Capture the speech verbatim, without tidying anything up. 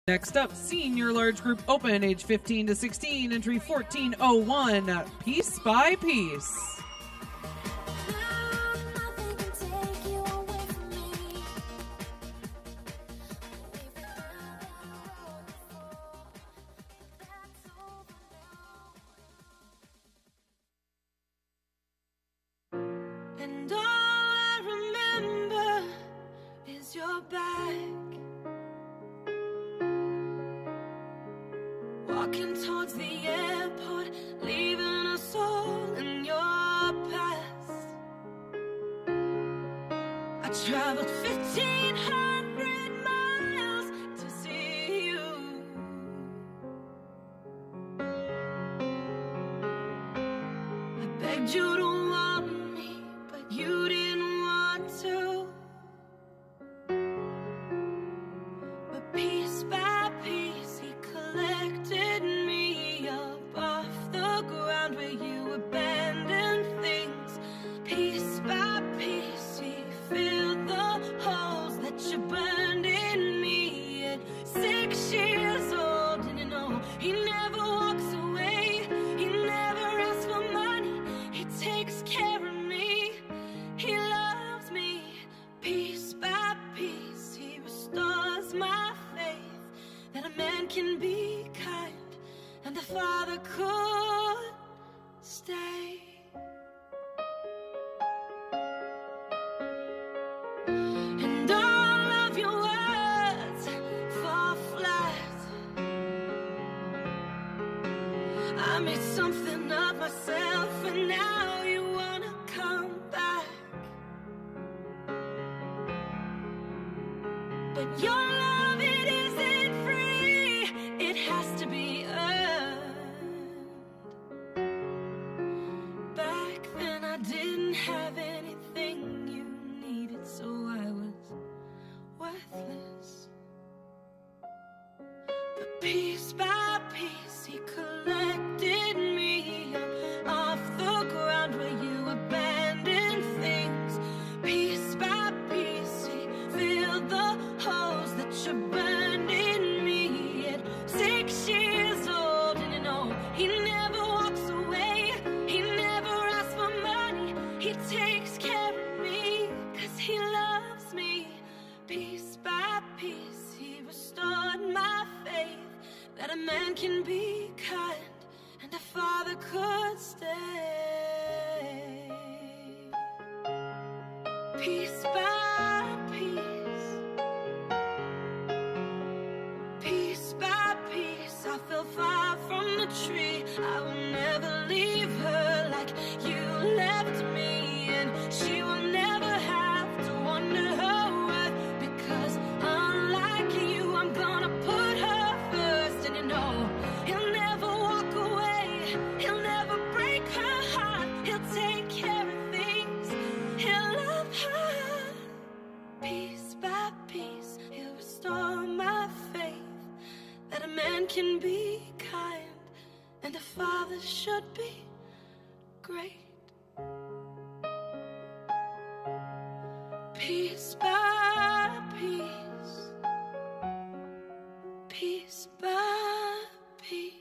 Next up, Senior Large Group Open, age fifteen to sixteen, entry fourteen oh one, Piece by Piece. And all I remember is your back, walking towards the airport, leaving us all in your past. I traveled fifteen hundred miles to see you. I begged you to want me, but you didn't want to. But piece by piece he collected me up off the ground where you abandoned things. Piece by piece he filled the holes that you burned in me. At six years old, and you know he never walks away. He never asks for money, he takes care of me. He loves me piece by piece. He restores my faith that a man can be kind and a father could stay. And all of your words fall flat. I made something of myself, and now you wanna come back. But your love, it isn't free, it has to be earned. Back then I didn't have anything you needed, so I was worthless. But piece by piece he collected me up off the ground where you abandoned things. Piece by piece he filled the holes that you burned in me. At six years old, and you know he never walks away. He never asks for money, he takes care of me, 'cause he loves me piece by piece. He restored my faith that a man can be kind and a father could stay. Piece by piece, piece by piece, I fell far from the tree. I will never leave her like you left me, and she will never have to wonder her worth, because unlike you, I'm gonna put her first. And you know he'll never walk away, he'll never break her heart, he'll take care of things, he'll love her piece by piece. He'll restore my faith that a man can be kind and a father should be great. Piece by piece, piece by piece.